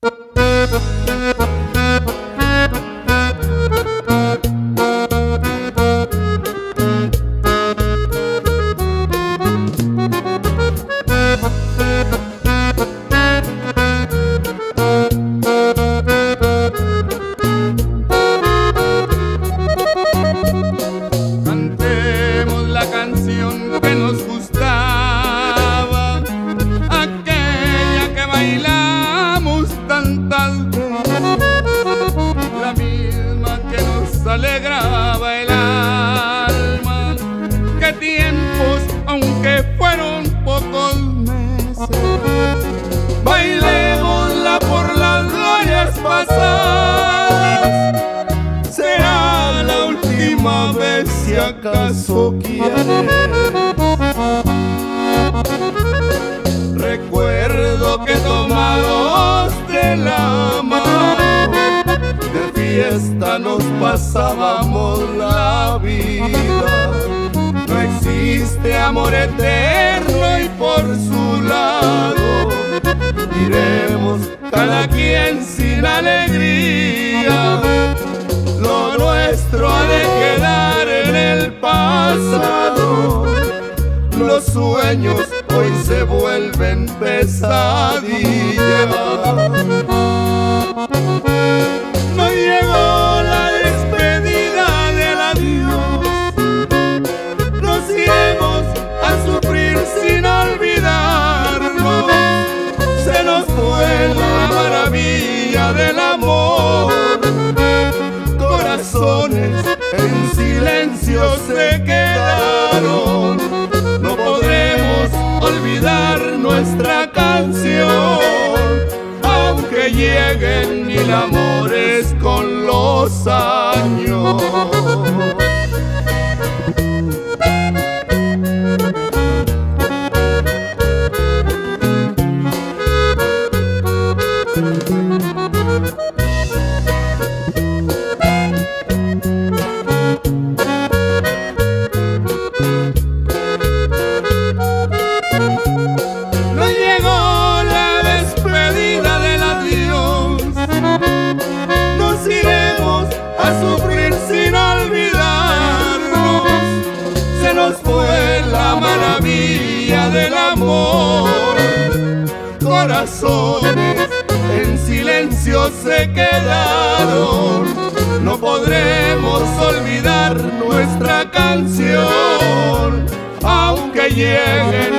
Cantemos la canción que nos gustaba, aquella que bailamos tantas veces, la misma que nos alegraba el alma. Qué tiempos, aunque fueron pocos meses, bailémosla por las glorias pasadas. Será la última vez si acaso quieres. Recuerdo que tomados de la mano, de fiesta nos pasábamos la vida. No existe amor eterno y por su lado iremos cada quien sin alegría. Lo nuestro ha de quedar en el pasado. Los sueños hoy se vuelven pesadillas. No llegó la despedida del adiós. Nos iremos a sufrir sin olvidarnos. Se nos fue la maravilla del amor. Corazones en silencio se quedaron. No podremos olvidar nuestra canción, aunque lleguen mil amores con los años. No llegó la despedida del adiós. Nos iremos a sufrir sin olvidarnos. Se nos fue la maravilla del amor. Corazones en silencio se quedaron. No podremos olvidar nuestra canción, aunque lleguen